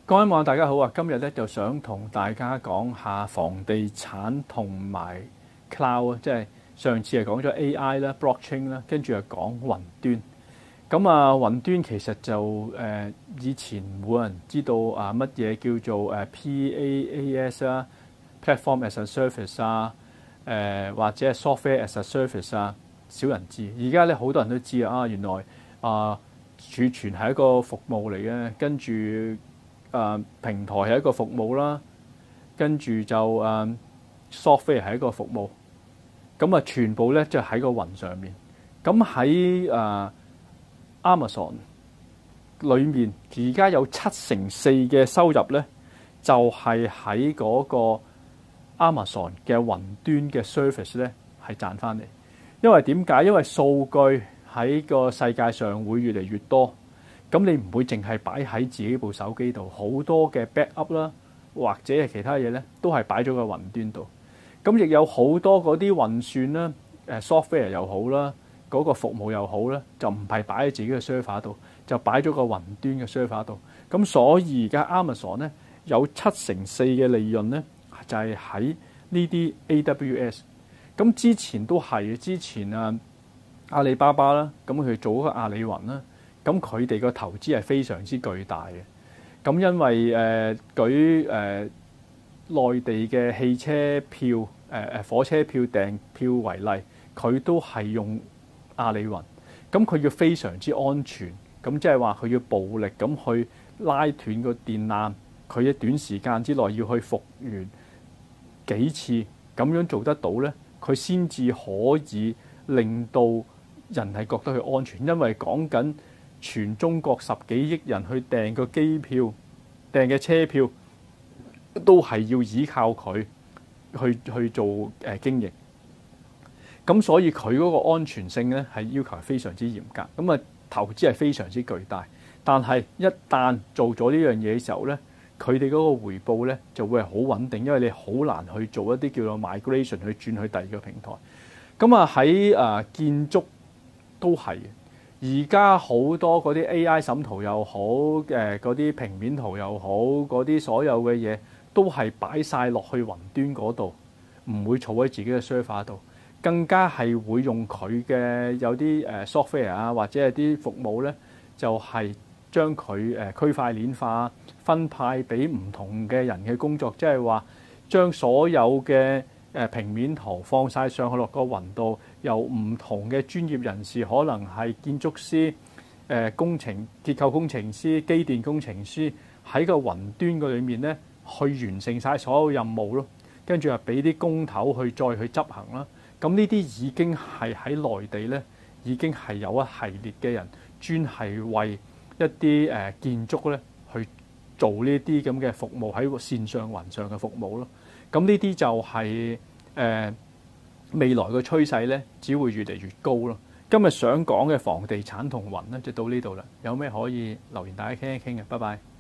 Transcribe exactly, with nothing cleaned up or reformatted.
各位網友大家好啊！今日咧就想同大家講下房地產同埋 cloud 啊，即係上次係講咗 A I 啦、blockchain 啦，跟住又講雲端。咁啊，雲端其實就誒、呃、以前冇人知道啊乜嘢叫做誒 P A A S 啊 ，platform as a service 啊，誒、呃、或者係 software as a service 啊，少人知。而家咧好多人都知啊，原來啊儲存係一個服務嚟嘅，跟住。誒、呃、平台係一個服務啦，跟住就誒、呃、software 係一個服務，咁啊全部咧就喺、是、個雲上面。咁喺誒 Amazon 裏面，而家有七成四嘅收入咧，就係喺嗰個 Amazon 嘅雲端嘅 service 咧係賺翻嚟。因為點解？因為數據喺個世界上會越嚟越多。咁你唔會淨係擺喺自己部手機度，好多嘅 backup 啦，或者係其他嘢咧，都係擺咗個雲端度。咁亦有好多嗰啲運算啦，誒 software 又好啦，嗰個服務又好啦，就唔係擺喺自己嘅 server 度，就擺咗個雲端嘅 server 度。咁所以而家 Amazon 咧有七成四嘅利潤咧，就係喺呢啲 A W S。咁之前都係，之前啊阿里巴巴啦，咁佢做嗰個阿里雲啦。咁佢哋個投資係非常之巨大嘅。咁因為誒、呃、舉誒、呃、內地嘅汽車票誒誒、呃、火車票訂票為例，佢都係用阿里雲。咁佢要非常之安全，咁即係話佢要暴力咁去拉斷個電纜，佢喺短時間之內要去復原幾次，咁樣做得到咧，佢先至可以令到人係覺得佢安全，因為講緊。全中國十幾億人去訂個機票、訂嘅車票，都係要依靠佢去去做誒、呃、經營。咁所以佢嗰個安全性咧係要求非常之嚴格。咁啊投資係非常之巨大，但係一旦做咗呢樣嘢嘅時候咧，佢哋嗰個回報咧就會係好穩定，因為你好難去做一啲叫做 migration 去轉去第二個平台。咁啊喺誒建築都係。而家好多嗰啲 A I 審圖又好，誒嗰啲平面圖又好，嗰啲所有嘅嘢都係擺晒落去雲端嗰度，唔會儲喺自己嘅 server 度，更加係會用佢嘅有啲誒 software 啊，或者係啲服務咧，就係將佢誒區塊鏈化，分派俾唔同嘅人嘅工作，即係話將所有嘅誒平面圖放晒上去落個雲度，由唔同嘅專業人士，可能係建築師、誒工程、結構工程師、機電工程師，喺個雲端嘅裏面咧，去完成晒所有任務咯。跟住啊，俾啲工頭去再去執行啦。咁呢啲已經係喺內地咧，已經係有一系列嘅人專係為一啲誒建築咧去做呢啲咁嘅服務，喺線上雲上嘅服務咯。咁呢啲就係、是、誒、呃、未來嘅趨勢咧，只會越嚟越高咯。今日想講嘅房地產同雲咧，就到呢度啦。有咩可以留言大家傾一傾嘅，拜拜。